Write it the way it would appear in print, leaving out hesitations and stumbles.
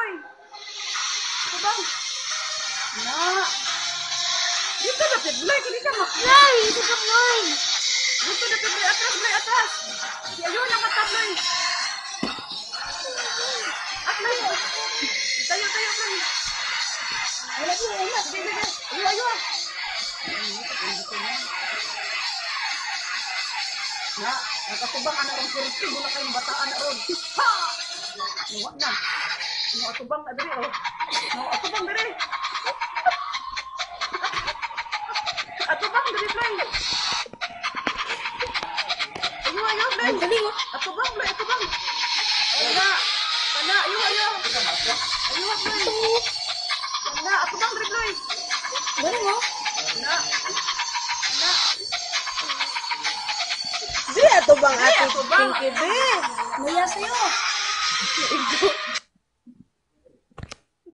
Floy. Ito bang? Na. Dito na, Floy. Kini ka Nay, ito ka Floy. Dito na, Floy. Atras, Floy. Atras. Si Ayo lang mata, Floy. Floy. Tayo, tayo, Floy. Wala ko, wala. Sige, sige. Ayo, ayo. Na, nakatubang anak ang kurti. Wala kayong bataan na ron. Ha! Nuwa na. No, atubang na diri, oh. No, atubang diri. Atubang diri, Floy. Ayo, ayo, Floy. Galing oh. Atubang, Floy, atubang. Wala. Wala, ayo, ayo. Ayo, Floy. Wala, atubang diri, Floy. Galing oh. Wala. Wala. Di ato bang Di, ate ato bang. Pinky be? Maya sa'yo.